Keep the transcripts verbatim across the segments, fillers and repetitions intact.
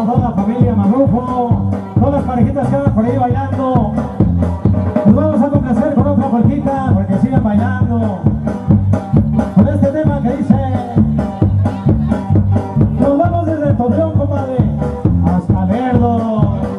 a toda la familia Marrufo, todas las parejitas que andan por ahí bailando. Nos vamos a complacer con otra polquita porque sigan bailando. Con este tema que dice: nos vamos desde el Torreón, compadre, hasta Lerdo.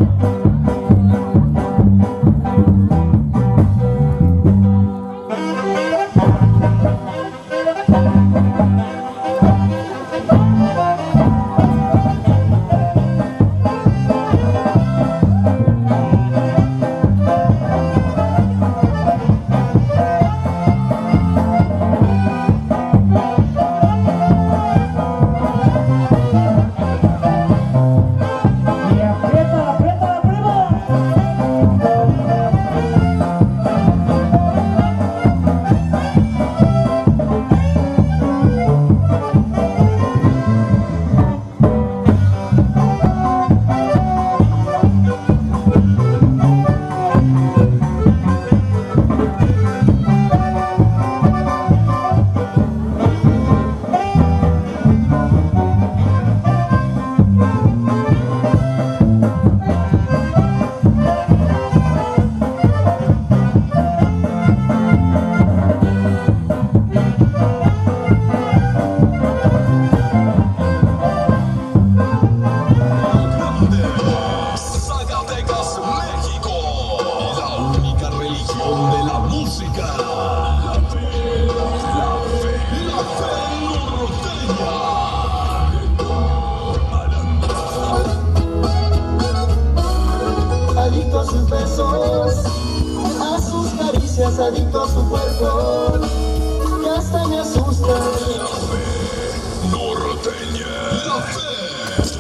Adicto a su cuerpo, que hasta me asusta. La fe norteña. La fe.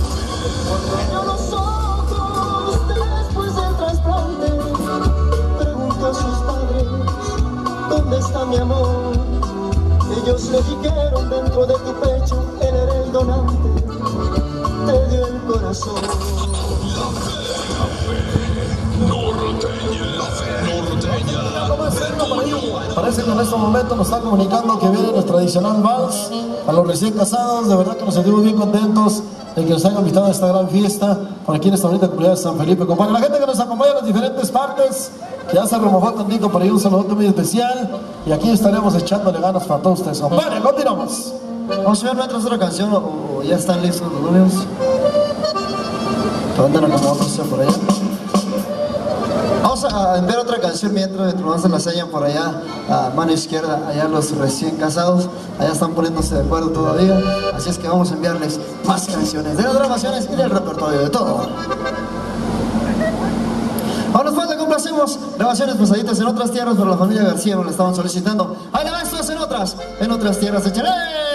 Abro los ojos después del trasplante. Pregunto a sus padres, ¿dónde está mi amor? Ellos le dijeron: dentro de tu pecho, él era el donante, te dio el corazón. La fe, la fe norteña. La fe norteña. Parece que en este momento nos está comunicando que viene nuestro tradicional vals a los recién casados. De verdad que nos sentimos bien contentos de que nos hayan invitado a esta gran fiesta por aquí en esta bonita comunidad de San Felipe. Compadre, la gente que nos acompaña en las diferentes partes, que ya se remojó tantito por ahí, un saludo muy especial. Y aquí estaremos echándole ganas para todos ustedes. Compadre, continuamos. Vamos a ver nuestra otra canción, o ya están listos los novios. ¿Dónde nos acomodamos por allá? Vamos a enviar otra canción mientras nos la sellan por allá, a mano izquierda, allá los recién casados, allá están poniéndose de acuerdo todavía, así es que vamos a enviarles más canciones de las grabaciones y del repertorio de todo. Ahora nos falta, complacemos grabaciones pasaditas en otras tierras, pero la familia García nos la estaban solicitando. Ahí la esto es en otras, en otras tierras, échale.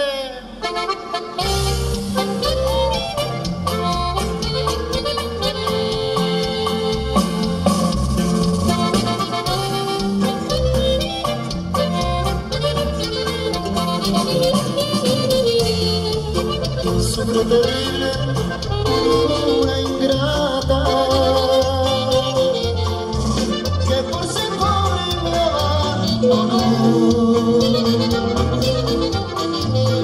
Sufre terrible, una ingrata, que por ser pobre me abandonó.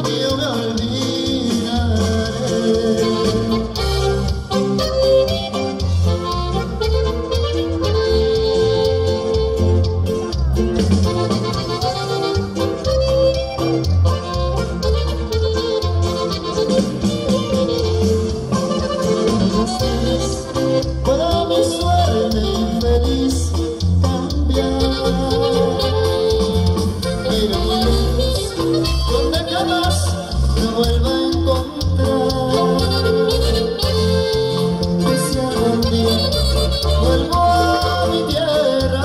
yo me olvidaré. Pueda mi suerte infeliz cambiar, mira mi luz, donde jamás me vuelva a encontrar. Y si algún día vuelvo a mi tierra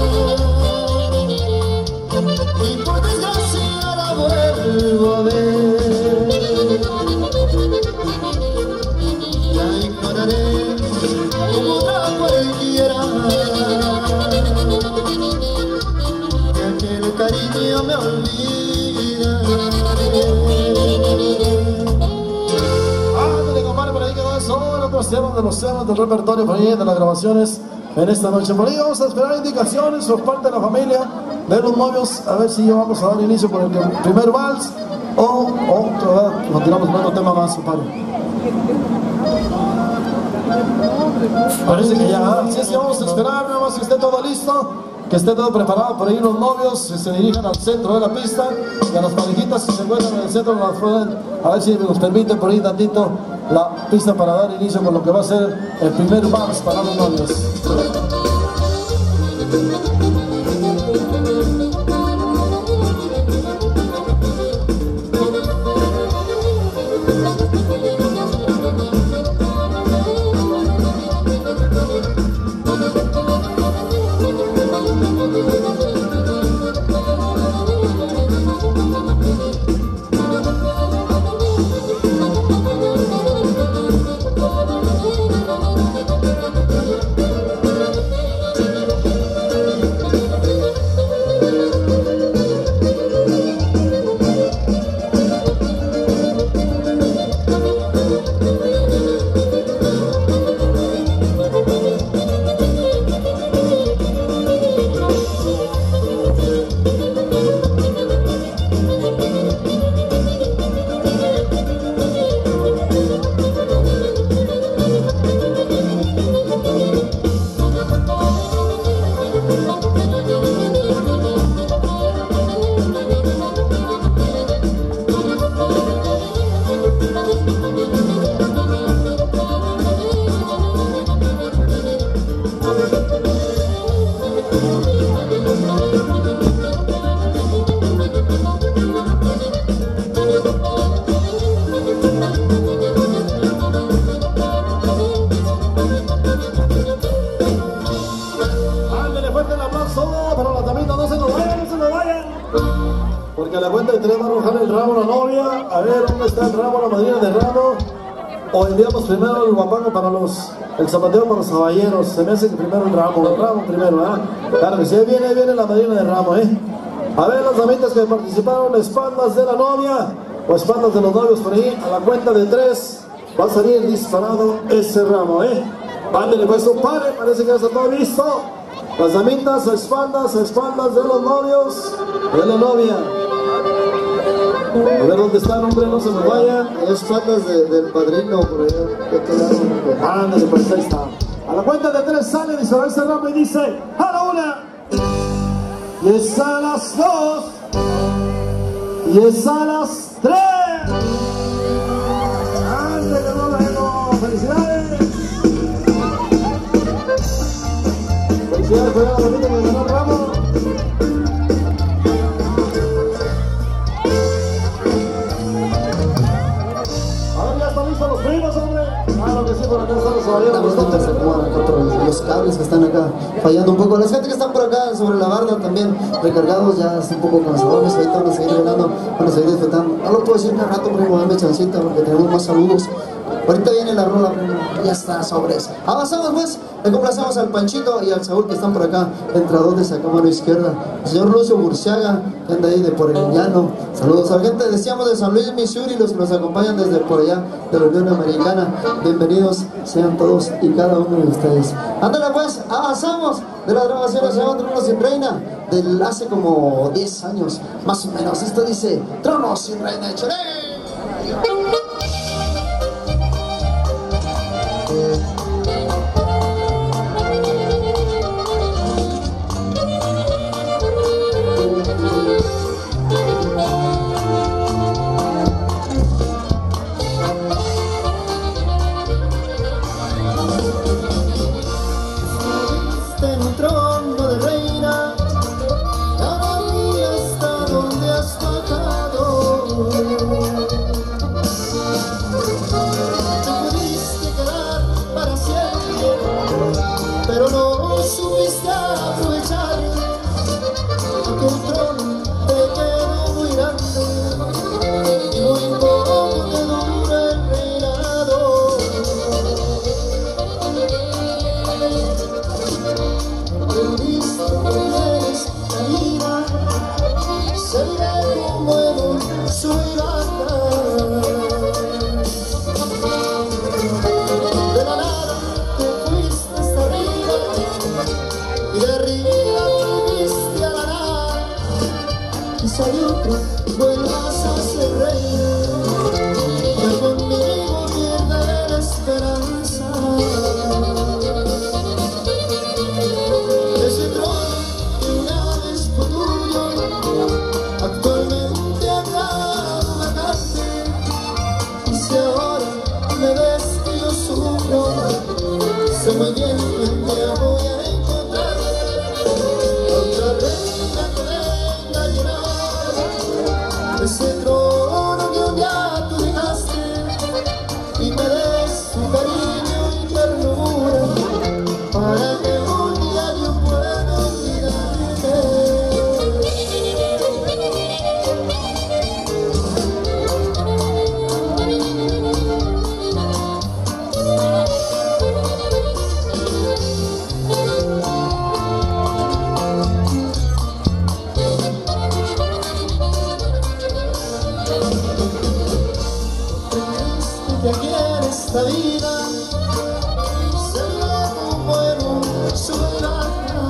y por desgracia la vuelvo a ver, la ignoraré como otra cualquiera, que aquel cariño me olvidaré. Ándale, compadre, por ahí quedó eso. Otros temas de los temas del repertorio por ahí, de las grabaciones en esta noche. Por ahí vamos a esperar indicaciones por parte de la familia, de los novios, a ver si ya vamos a dar inicio por el primer vals o otro, ¿verdad? Continuamos con otro tema más, compadre. Parece que ya, así es que vamos a esperar, nada más que esté todo listo, que esté todo preparado. Por ahí los novios se dirijan al centro de la pista, y a las parejitas que se encuentran en el centro las pueden, a ver si nos permiten por ahí tantito la pista para dar inicio con lo que va a ser el primer vals para los novios. Porque a la cuenta de tres va a arrojar el ramo a la novia. A ver dónde está el ramo, la madrina de ramo. O enviamos primero el guapango para los, el zapateo para los caballeros. Se me hace que primero el ramo, el ramo primero, ¿ah? ¿eh? Claro que sí, ahí viene, ahí viene la madrina de ramo, ¿eh? A ver las damitas que participaron, espaldas de la novia o espaldas de los novios por ahí. A la cuenta de tres va a salir disparado ese ramo, ¿eh? Ándale pues, compadre, parece que ya está todo listo. Las damitas a espaldas, a espaldas de los novios, de la novia. A ver dónde están, hombre, no se me vayan. Espaldas de, del padrino por allá. Ándale, pues ahí está. A la cuenta de tres sale, disparó ese ramo y dice: a la una, y es a las dos, y es a las tres. Ándale, bueno, felicidades. Felicidades por la bonita que ganó el ramo. Ahora ya están listos los primos, hombre. Claro que sí, por acá están los caballeros. Los cables que están acá fallando un poco. La gente que están por acá sobre la barda también recargados, ya es un poco cansadores. Ahorita van a seguir velando, van a seguir disfrutando. No lo puedo decir cada rato, primo, dame chancita porque tenemos más saludos. Ahorita viene la rola, primo. Ya está sobre eso. Avanzamos pues. Le complacemos al Panchito y al Saúl que están por acá, entradotes acá a mano izquierda. El señor Lucio Burciaga, que anda ahí de por el llano. Saludos a la gente, decíamos de San Luis, Missouri, los que nos acompañan desde por allá de la Unión Americana. Bienvenidos sean todos y cada uno de ustedes. Ándale pues, avanzamos de las grabaciones de Trono sin Reina, del hace como diez años, más o menos. Esto dice Trono sin Reina, échale. Pero no supiste aprovechar que el trono te quedó muy grande y muy poco te dura el reinado. Aprendiste que eres caída, seré como en un subirata. De la nada te fuiste hasta arriba y de arriba volviste a la nada. Quizá otro vuelvas a ser reina, que conmigo pierde la esperanza. Ese trono que una vez fue tuyo, actualmente ha quedado vacante. Y si ahora me ves que yo sufro, sé muy bien que te voy a encontrar. Otra reina que venga a llenar ese trono que un día tú dejaste y me des tu cariño y ternura para que un día yo pueda olvidarte. Que aquí en esta vida se ve como en un submarino.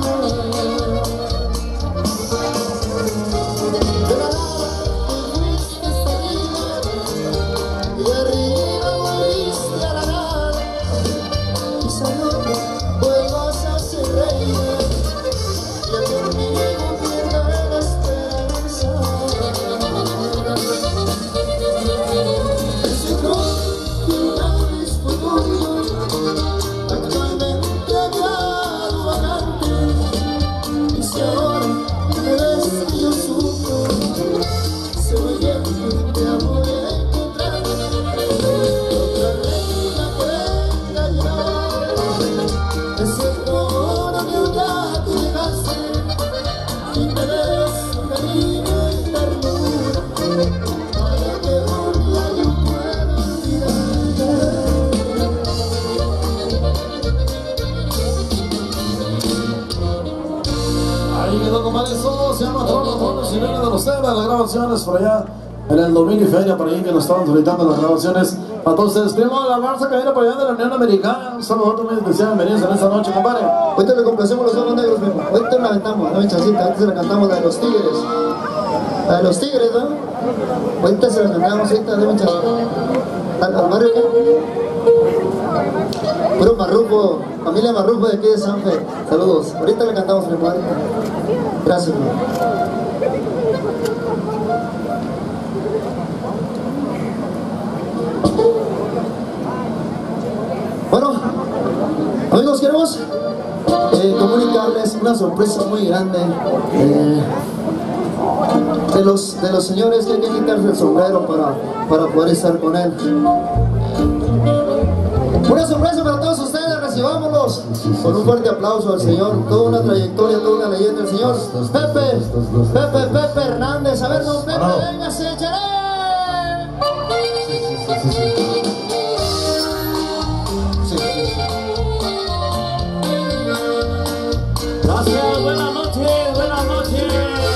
De la nada te fuiste hasta arriba y de arriba volviste a la nada. Quizá otro vuelvas a ser reina y conmigo pierda la esperanza. Ese trono actualmente ha quedado vacante. Y si ahora me ves que yo sufro, sé muy bien que te voy a encontrar. Otra reina que venga a llenar ese trono que un día tú dejaste y me des tu cariño y ternura para que un día yo pueda olvidarte. Ahí quedó, compadre, eso se llama Trono, Trono sin Reina de los temas, las grabaciones por allá en el domingo y feria, por ahí que nos estaban solicitando las grabaciones para todos ustedes. Primo de la Barça que viene por allá de la Unión Americana, un saludo muy especial, bienvenidos en esta noche, compadre. Ahorita le complacemos los ojos negros, primo. Ahorita la aventamos, no chacita, ahorita se la cantamos la de los tigres. La de los tigres, ¿no? Ahorita se la cantamos, ahorita de un chacita. ¿Al, al barrio qué? Puro Marrufo, familia Marrufo de aquí de Sanfe. Saludos. Ahorita le cantamos, mi padre. Gracias, primo. Bueno, amigos, queremos eh, comunicarles una sorpresa muy grande eh, de, los, de los señores que hay que quitarse el sombrero para, para poder estar con él. Una sorpresa para todos ustedes, recibámoslos con un fuerte aplauso al señor, toda una trayectoria, toda una leyenda, el señor Pepe, Pepe, Pepe Hernández. A ver, don Pepe, véngase, échale. Sí, sí, sí. Gracias, buenas noches, buenas noches.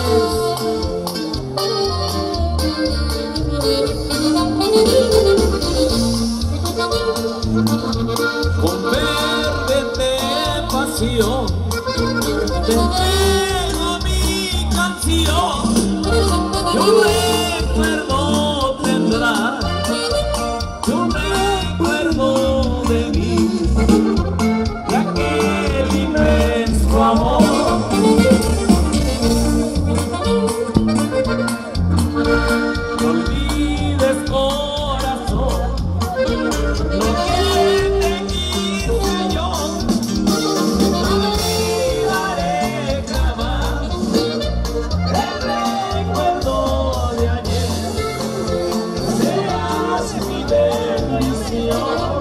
Con verde pasión te entrego mi canción, y un recuerdo tendrá, y un recuerdo de mí, de aquel inmenso amor. No olvides, corazón, lo que te quise yo. No olvidaré jamás el recuerdo de ayer. Serás mi bendición.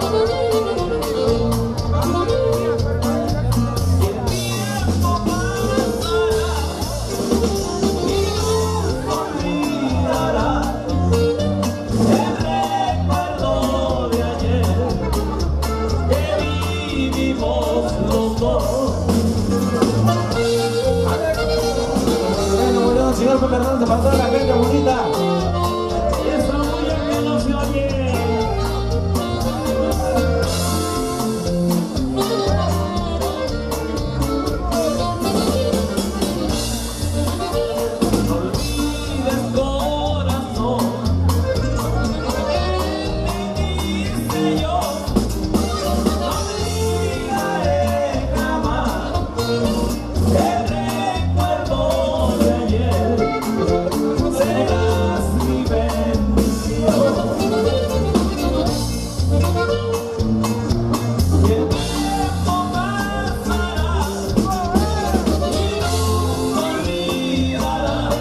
Y el tiempo pasará y nunca olvidarás el recuerdo de ayer que vivimos los dos. Bueno, bueno, señor Pepe Hernández, para toda la gente bonita. Y esa bulla que no se oye. No olvides, corazón, lo que te dice yo. No olvidaré jamás el recuerdo de ayer. Serás mi bendición. Y el tiempo pasará y nunca olvidarás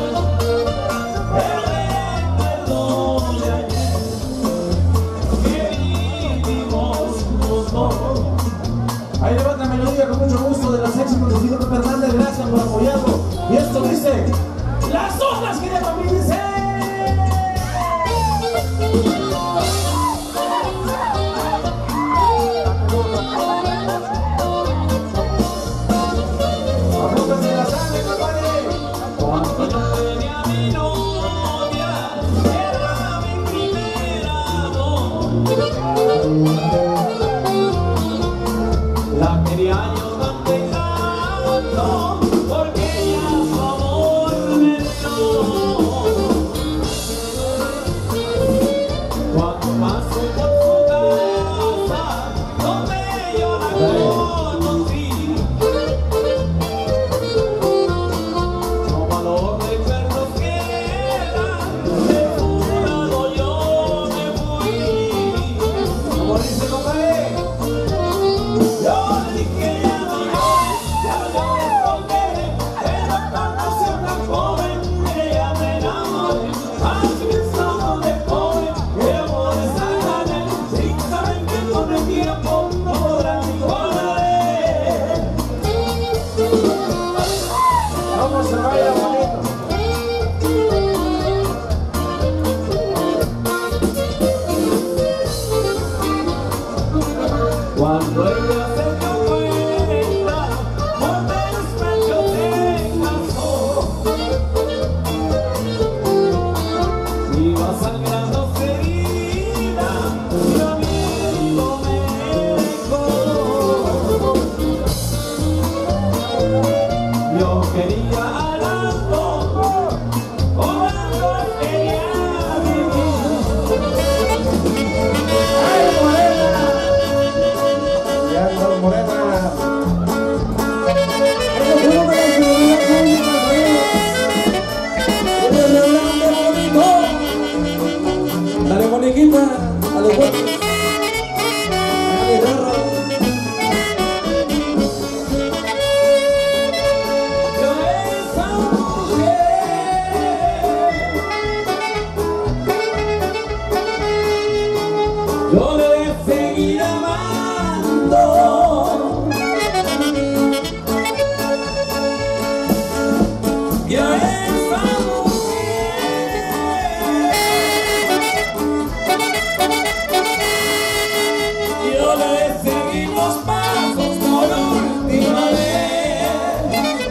el recuerdo de ayer que vivimos los dos. Ahí le va otra melodía con mucho gusto de las éxitos del señor Pepe Hernández. Gracias por apoyarlo. Y esto dice: las olas que llaman mi dice. Apúntase la sangre, compadre. Cuando yo tenía a mi novia, era mi primer amor. La quería yo tanto y tanto, porque ella su amor me dio. Cuando paso por su casa, donde yo la conocí, no valor de recuerdos quedan, de su lado yo me fui. Como dice, compadre, yo le dije ya no llores, ya no llores porque pero conocí a una joven, ella me enamoré, así que somos de joven, y amores a ganar, sin saber que con el tiempo no podrán ni volver. Vamos a bailar bonito. Cuando ella se dio cuenta, por despecho se casó. Iba sangrando su herida, y a mí no me dejó. Yo quería a las dos, con las dos quería vivir. ¡Ay, Morena! Ya ando, Morena. Dale, Moniquita, a los buenos. Dale, perro. Yo esa mujer, yo le voy a seguir amando. Y a esa mujer yo le seguí los pasos por última vez.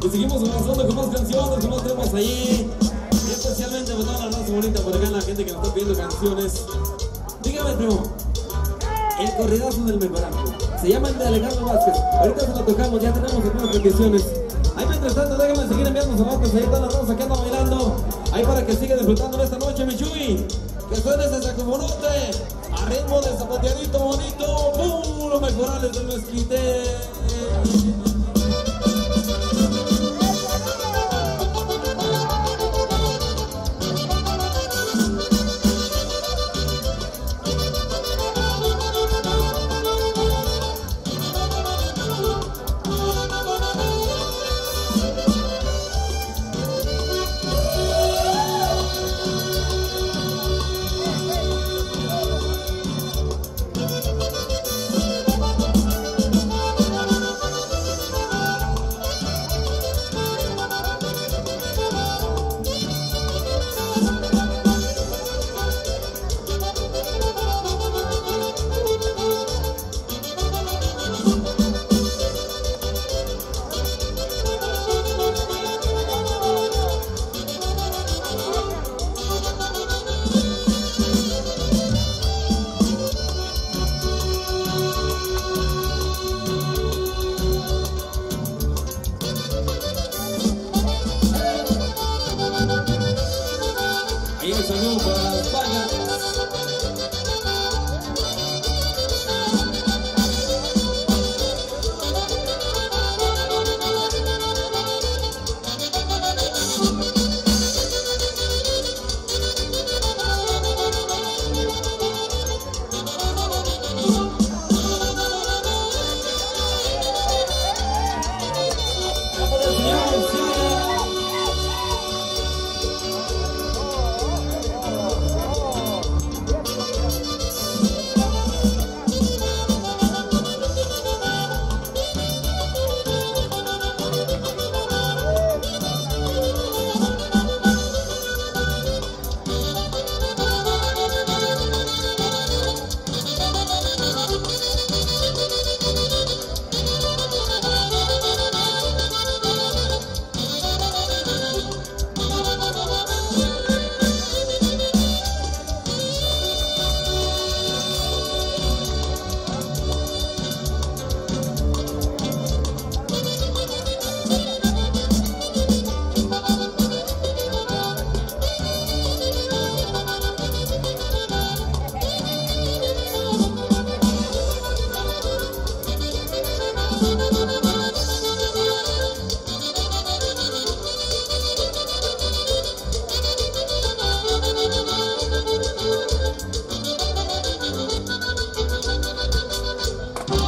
Y seguimos avanzando con más canciones, con más temas ahí. Y especialmente para toda la raza bonita por acá, la gente que nos está pidiendo canciones. Dígame, primo, el corridazo del Mecorango se llama el de Alejandro Vázquez. Ahorita se lo tocamos, ya tenemos algunas peticiones. Ahí mientras tanto, déjame seguir enviando saludos. Ahí están las raza que andan bailando. Ahí para que siga disfrutando en esta noche, mi Chuy. Que suene ese saxofonote a ritmo de zapateadito bonito. Puro Mejorales del Mezquite. Ahí el saludo para España.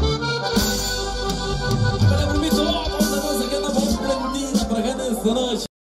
Con el permiso, vamos a ver si queda por prendida para ganar esta noche.